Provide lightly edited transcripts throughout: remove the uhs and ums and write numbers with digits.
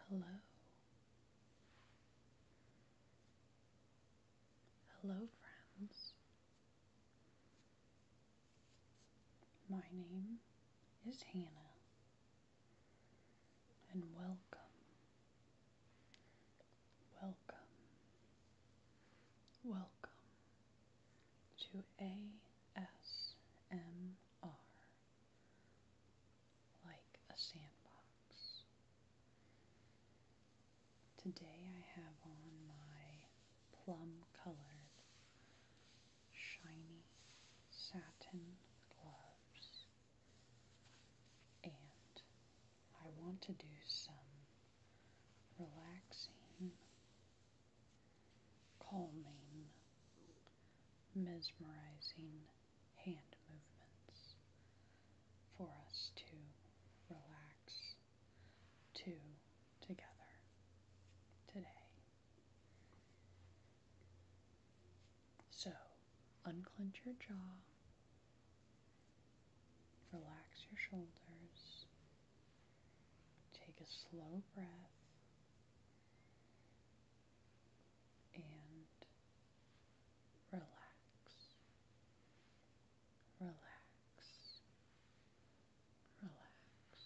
Hello. Hello, friends. My name is Hannah, and welcome, welcome, welcome to ASMR, like a sandbox. Today I have on my plum colored, shiny satin gloves, and I want to do some relaxing, calming, mesmerizing hand movements for us to relax to together today. So, unclench your jaw, relax your shoulders, take a slow breath, and relax, relax, relax.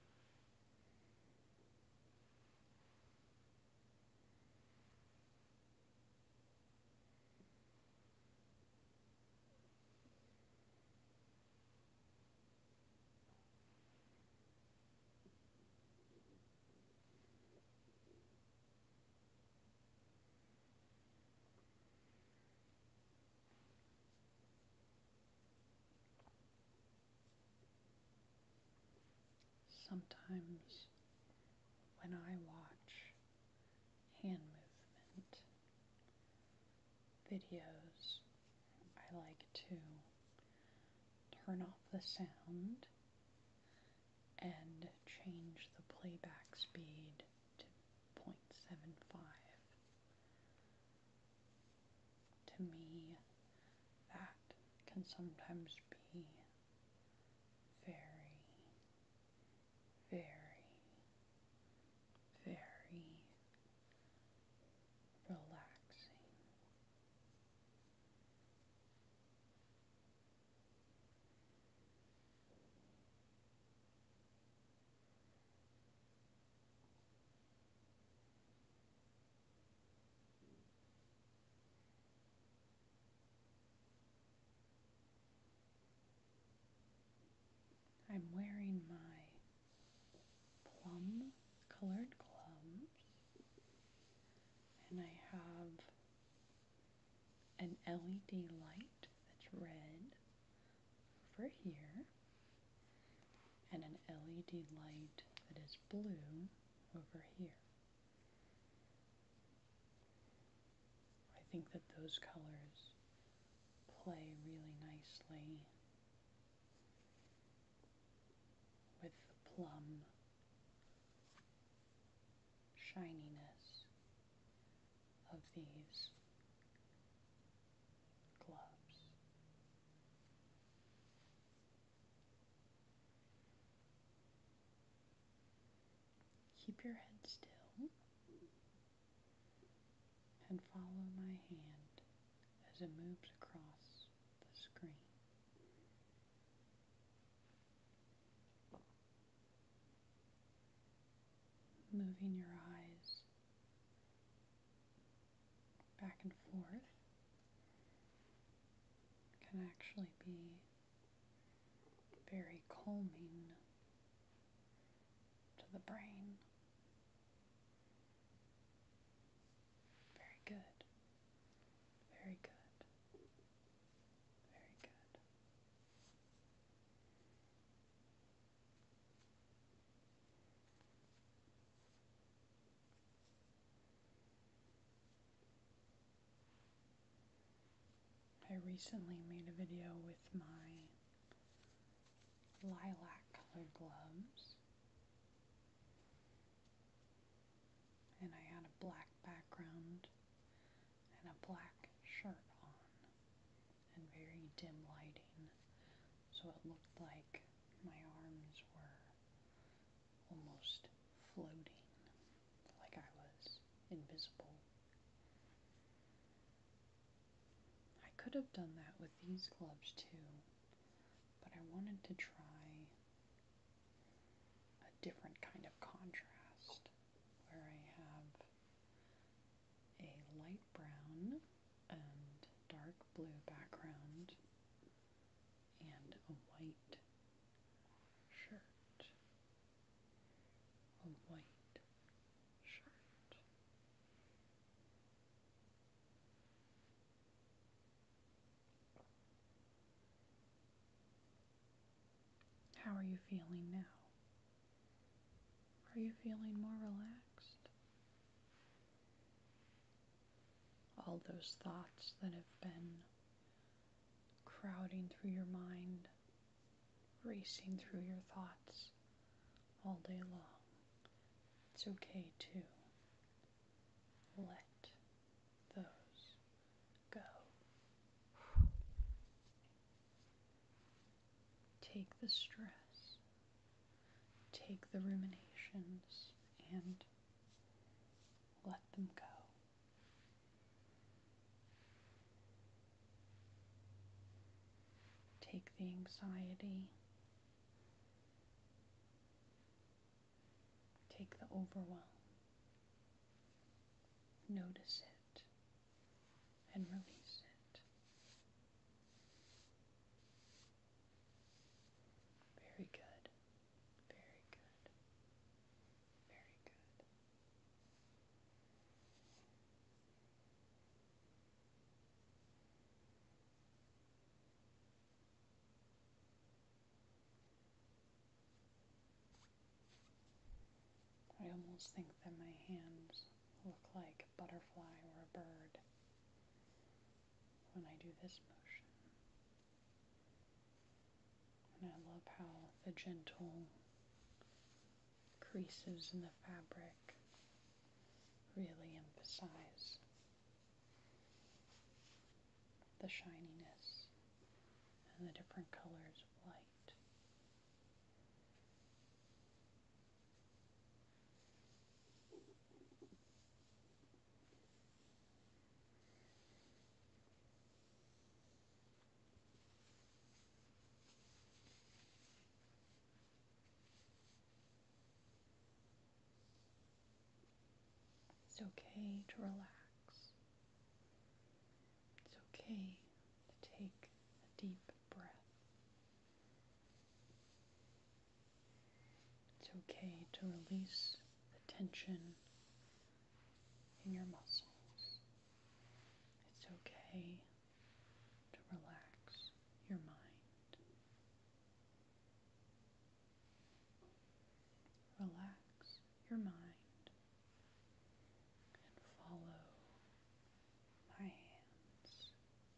Sometimes when I watch hand movement videos, I like to turn off the sound and change the playback speed to 0.75. To me, that can sometimes be very, very, very relaxing. I'm wearing my plum colored gloves, and I have an LED light that's red over here, and an LED light that is blue over here. I think that those colors play really nicely with the plum shininess of these gloves. Keep your head still and follow my hand as it moves across the screen. Moving your eyes back and forth can actually be very calming to the brain. Very good. Very good. Very good. I recently made a video with my lilac colored gloves, and I had a black background and a black shirt on and very dim lighting, so it looked like my arms were almost floating visible. I could have done that with these gloves too, but I wanted to try a different kind of contrast where I have a light brown and dark blue background and a white shirt. A white shirt. How are you feeling now? Are you feeling more relaxed? All those thoughts that have been crowding through your mind, racing through your thoughts all day long. It's okay to let those go. Take the stress, take the ruminations, and let them go. Take the anxiety, take the overwhelm, notice it, and release it. Very good, very good, very good. I almost think that my hands look like a butterfly or a bird when I do this motion. And I love how the gentle creases in the fabric really emphasize the shininess and the different colors of light. It's okay to relax. It's okay to take a deep breath. It's okay to release the tension in your muscles. It's okay to relax your mind. Relax your mind and follow my hands.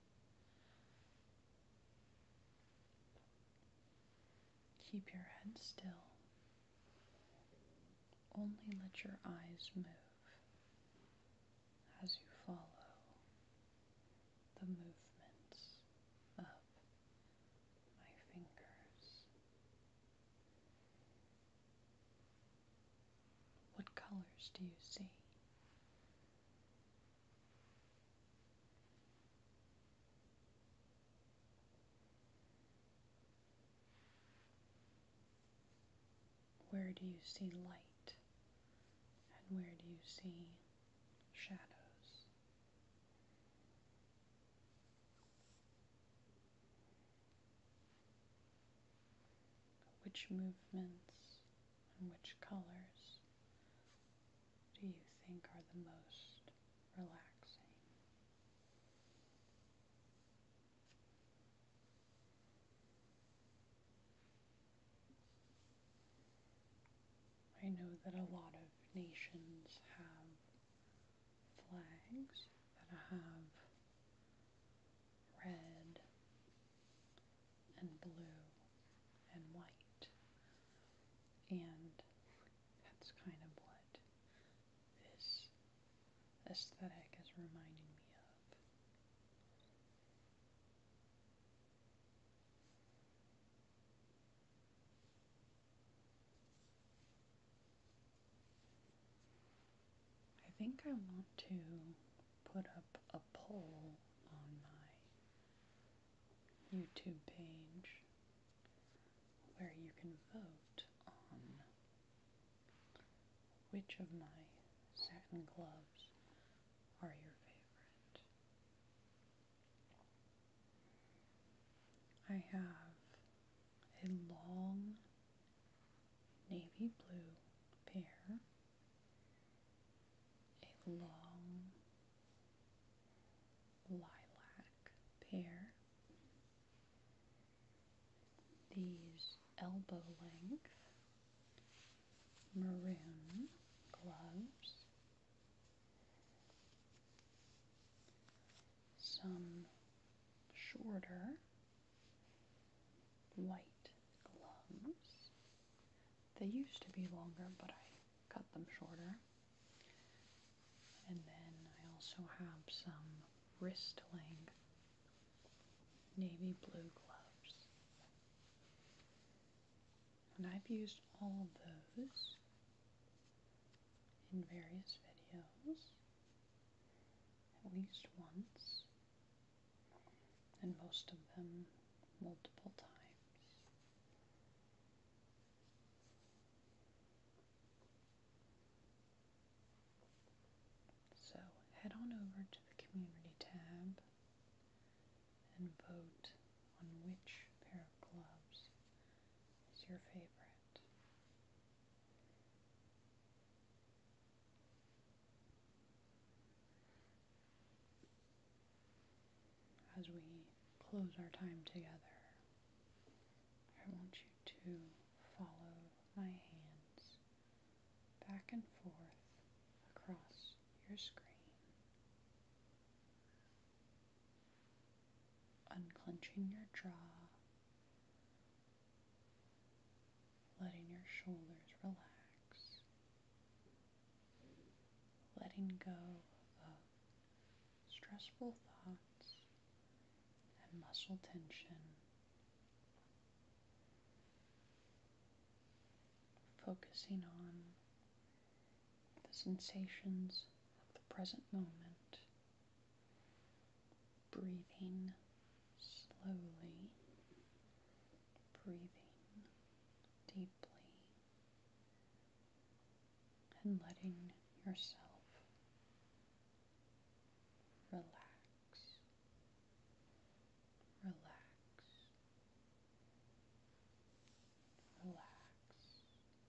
Keep your head still. Only let your eyes move as you follow the movements of my fingers. What colors do you see? Where do you see light? And where do you see shadows? Which movements and which colors do you think are the most relaxing? I know that a lot of nations have flags that have red and blue and white, and that's kind of what this aesthetic is reminding me of. I think I want to put up a poll on my YouTube page where you can vote on which of my satin gloves are your favorite. I have a long navy blue pair, a long lilac pair, these elbow length maroon gloves, some shorter white gloves. They used to be longer, but I cut them shorter. And then I also have some wrist length navy blue gloves. And I've used all of those in various videos at least once, and most of them multiple times. So head on over to the community tab and vote on which pair of gloves is your favorite. As we close our time together, I want you to follow my hands back and forth across your screen, unclenching your jaw, letting your shoulders relax, letting go of stressful thoughts and muscle tension, focusing on the sensations of the present moment, breathing slowly, breathing deeply, and letting yourself relax, relax, relax.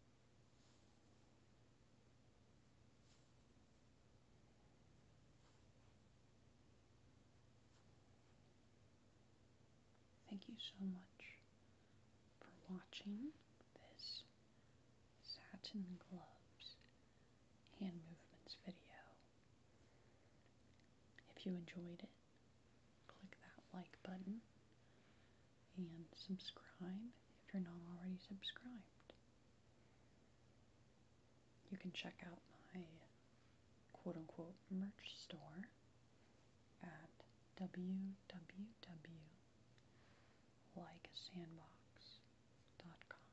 Thank you so much for watching this Satin Gloves hand movements video. If you enjoyed it, click that like button and subscribe if you're not already subscribed. You can check out my quote-unquote merch store at www.likeasandbox.com.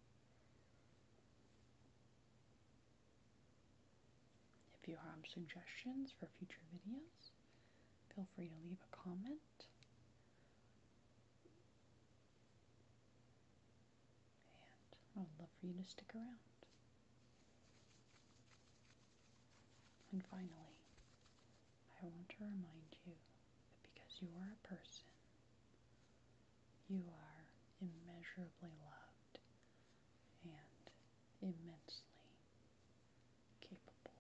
If you have suggestions for future videos, feel free to leave a comment. And I would love for you to stick around. And finally, I want to remind you that because you are a person, you are immeasurably loved and immensely capable.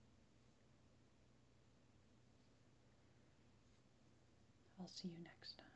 I'll see you next time.